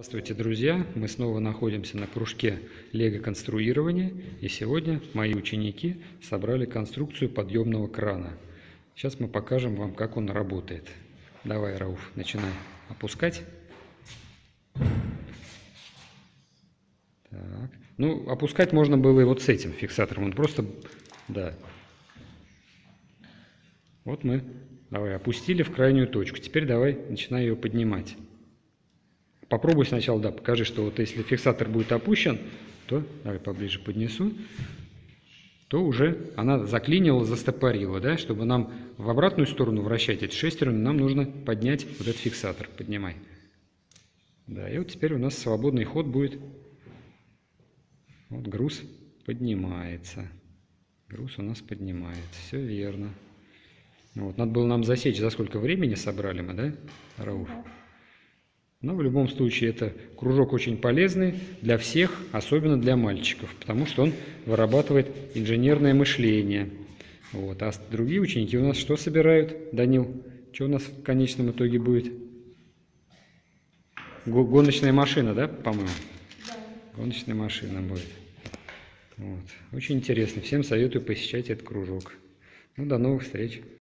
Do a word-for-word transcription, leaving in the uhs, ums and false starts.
Здравствуйте, друзья! Мы снова находимся на кружке лего-конструирования, и сегодня мои ученики собрали конструкцию подъемного крана. Сейчас мы покажем вам, как он работает. Давай, Рауф, начинай опускать. Так. Ну, опускать можно было и вот с этим фиксатором, он просто, да. Вот мы, давай, опустили в крайнюю точку. Теперь давай, начинай ее поднимать. Попробуй сначала, да, покажи, что вот если фиксатор будет опущен, то, давай поближе поднесу, то уже она заклинила, застопорила, да, чтобы нам в обратную сторону вращать эти шестерни, нам нужно поднять вот этот фиксатор, поднимай. Да, и вот теперь у нас свободный ход будет, вот груз поднимается, груз у нас поднимается, все верно. Вот, надо было нам засечь, за сколько времени собрали мы, да, Рауф? Но в любом случае это кружок очень полезный для всех, особенно для мальчиков, потому что он вырабатывает инженерное мышление. Вот. А другие ученики у нас что собирают, Данил? Что у нас в конечном итоге будет? Гоночная машина, да, по-моему? Да. Гоночная машина будет. Вот. Очень интересно. Всем советую посещать этот кружок. Ну, до новых встреч.